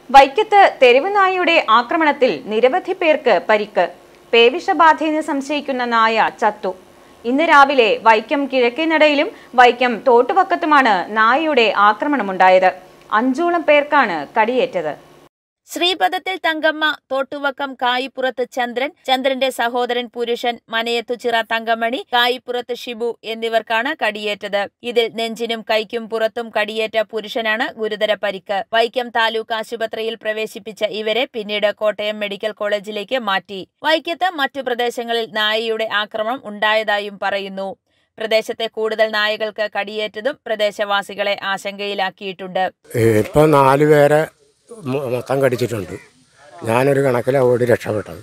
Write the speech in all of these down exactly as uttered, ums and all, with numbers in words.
വൈക്കത്ത് തെരുവ് നായയുടെ ആക്രമണത്തിൽ നിരവധി പേർക്ക് പരിക്ക്. പേവിഷബാധയെന്ന് സംശയിക്കുന്ന നായ ചത്തു. ഇന്ന് രാവിലെ വൈക്കം കിഴക്കേനടയിലും വൈക്കം തോട്ടുവക്കത്തുമാണ് നായയുടെ ആക്രമണമുണ്ടായത്. അഞ്ചോളം പേർക്കാണ് കടിയേറ്റത്. ശ്രീപദത്തിൽ തങ്കമ്മ, തോട്ടുവക്കം കായിപ്പുറത്ത് ചന്ദ്രൻ, ചന്ദ്രന്റെ സഹോദരൻ പുരുഷൻ, മനയത്തുചിറ തങ്കമണി, കായിപ്പുറത്ത് ഷിബു എന്നിവർക്കാണ് കടിയേറ്റത്. ഇതിൽ നെഞ്ചിനും കൈക്കും പുറത്തും കടിയേറ്റ പുരുഷനാണ് ഗുരുതര പരിക്ക്. വൈക്കം താലൂക്ക് ആശുപത്രിയിൽ പ്രവേശിപ്പിച്ച ഇവരെ പിന്നീട് കോട്ടയം മെഡിക്കൽ കോളേജിലേക്ക് മാറ്റി. വൈക്കത്ത് മറ്റു പ്രദേശങ്ങളിൽ നായയുടെ ആക്രമണം ഉണ്ടായതായും പറയുന്നു. പ്രദേശത്തെ കൂടുതൽ നായകൾക്ക് കടിയേറ്റതും പ്രദേശവാസികളെ ആശങ്കയിലാക്കിയിട്ടുണ്ട്. ഇപ്പൊ നാലുപേരെ മൊത്തം കടിച്ചിട്ടുണ്ട്. ഞാനൊരു കണക്കിലാണ് ഓടി രക്ഷപ്പെട്ടത്.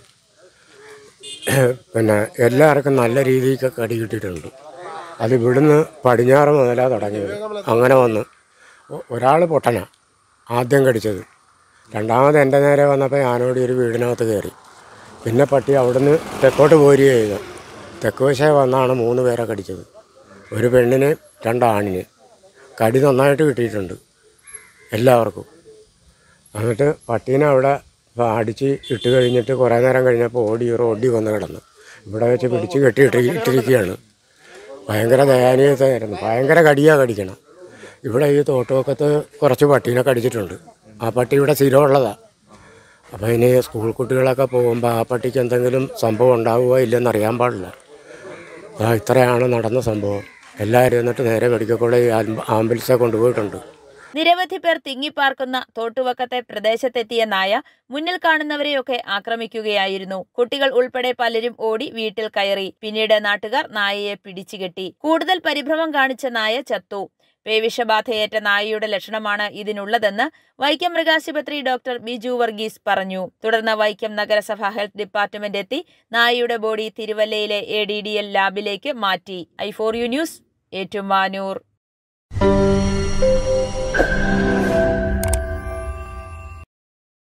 പിന്നെ എല്ലാവർക്കും നല്ല രീതിക്ക് കടി കിട്ടിയിട്ടുണ്ട്. അത് ഇവിടുന്ന് പടിഞ്ഞാറ് മുതലാണ് തുടങ്ങിയത്. അങ്ങനെ വന്ന് ഒരാൾ പൊട്ടന ആദ്യം കടിച്ചത്. രണ്ടാമത് എൻ്റെ നേരെ വന്നപ്പോൾ ഞാനോടി ഒരു വീടിനകത്ത് കയറി. പിന്നെ പട്ടി അവിടുന്ന് തെക്കോട്ട് പോരുക ചെയ്തു. തെക്ക് വശേ വന്നാണ് മൂന്ന് പേരെ കടിച്ചത്. ഒരു പെണ്ണിന് രണ്ടാണിന് കടി നന്നായിട്ട് കിട്ടിയിട്ടുണ്ട് എല്ലാവർക്കും. എന്നിട്ട് പട്ടീനെ അവിടെ അടിച്ച് ഇട്ട് കഴിഞ്ഞിട്ട് കുറേ നേരം കഴിഞ്ഞപ്പോൾ ഓടി റോഡി വന്ന് കിടന്നു. ഇവിടെ വെച്ച് പിടിച്ച് കെട്ടിയിട്ട് ഇട്ടിരിക്കുകയാണ്. ഭയങ്കര ദയാനീയതായിരുന്നു. ഭയങ്കര കടിയാണ് കടിക്കണം. ഇവിടെ ഈ തോട്ടുവക്കത്ത് കുറച്ച് പട്ടീനെ കടിച്ചിട്ടുണ്ട്. ആ പട്ടി ഇവിടെ സ്ഥിരമുള്ളതാണ്. അപ്പോൾ ഇനി സ്കൂൾ കുട്ടികളൊക്കെ പോകുമ്പോൾ ആ പട്ടിക്ക് എന്തെങ്കിലും സംഭവം ഉണ്ടാവുക ഇല്ലെന്നറിയാൻ പാടില്ല. ഇത്രയാണ് നടന്ന സംഭവം. എല്ലാവരും എന്നിട്ട് നേരെ മെഡിക്കൽ കോളേജ് ആംബുലൻസെ കൊണ്ടുപോയിട്ടുണ്ട്. നിരവധി പേർ തിങ്ങിപ്പാർക്കുന്ന തോട്ടുവക്കത്തെ പ്രദേശത്തെത്തിയ നായ മുന്നിൽ കാണുന്നവരെയൊക്കെ ആക്രമിക്കുകയായിരുന്നു. കുട്ടികൾ ഉൾപ്പെടെ പലരും ഓടി വീട്ടിൽ കയറി. പിന്നീട് നാട്ടുകാർ നായയെ പിടിച്ചുകെട്ടി. കൂടുതൽ പരിഭ്രമം കാണിച്ച നായ ചത്തു. പേവിഷബാധയേറ്റ നായയുടെ ലക്ഷണമാണ് ഇതിനുള്ളതെന്ന് വൈക്കം മൃഗാശുപത്രി ഡോക്ടർ ബിജു വർഗീസ് പറഞ്ഞു. തുടർന്ന് വൈക്കം നഗരസഭ ഹെൽത്ത് ഡിപ്പാർട്ട്മെന്റ് എത്തി നായയുടെ ബോഡി തിരുവല്ലയിലെ എ ഡി ഡി എൽ ലാബിലേക്ക് മാറ്റി. I four U news, Ettumanoor.